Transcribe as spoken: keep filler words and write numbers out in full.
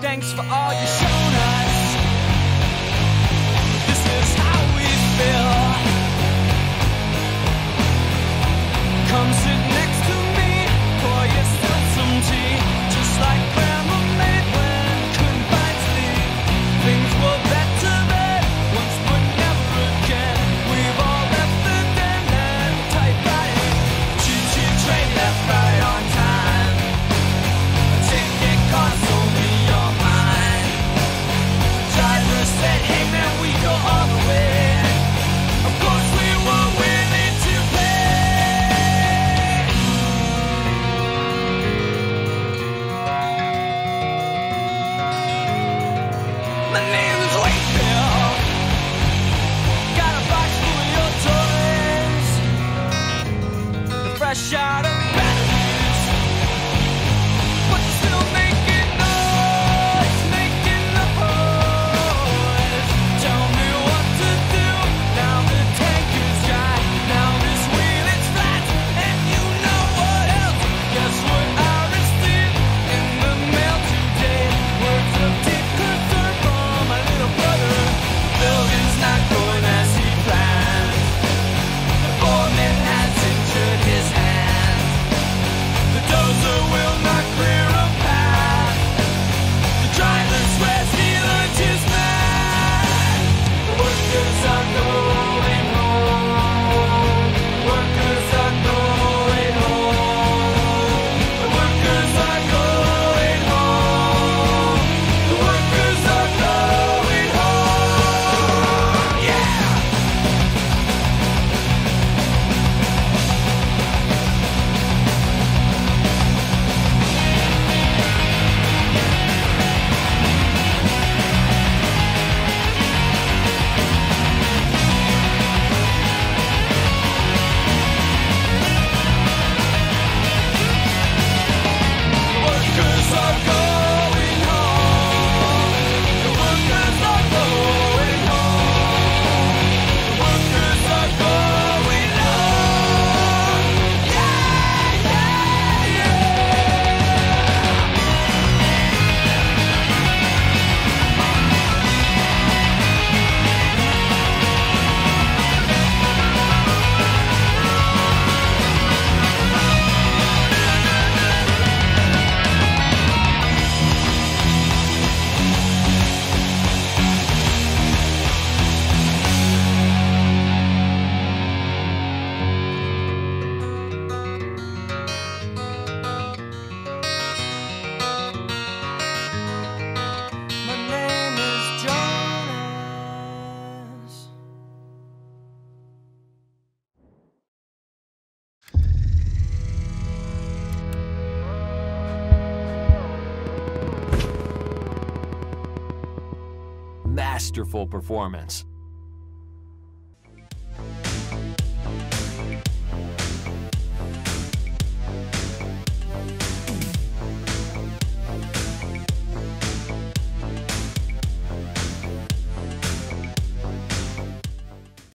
Thanks for all you've shown us. This is how we feel. Come sit next to me, pour yourself some tea. Just like grandma made when couldn't find sleep. Things were better then, once but never again. We've all left the den and typewriting. Choo-choo train left right on time. A ticket costs only your mind. The driver said, hey man, we go all the way. Of course we were willing to pay. My name is Wakefield. Got a box full of your toys. They're fresh out of batteries, but you're still making noise, making the noise. Tell me what to do. Now the tank is dry. Now this wheel is flat. And you know what else? Guess what I received in the mail today? Words of deep concern from my little brother. The building's not going as he planned. The foreman has injured his hand. The dozer will not clear a path. The driver swears he learned his math. The workers are going home. Workers are going home. The workers are going home. The workers are going home. Yeah! Workers are going home. The workers are going home. The workers are going home. Yeah, yeah, My name is Jonas. Masterful performance.